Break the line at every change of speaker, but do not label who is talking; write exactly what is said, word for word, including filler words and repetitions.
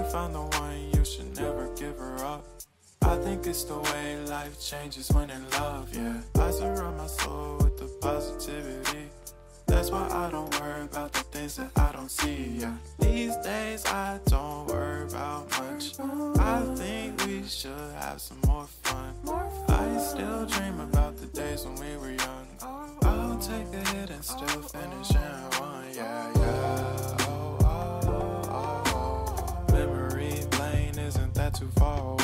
found the one, you should never give her up. I think it's the way life changes when in love, yeah. I surround my soul with the positivity. That's why I don't worry about the things that I don't see, yeah. These days I don't worry about much. I think we should have some more fun. I still dream about the days when we were young. I'll take a hit and still finish in one, yeah, yeah. Oh, oh, oh, oh. Memory lane, isn't that too far away?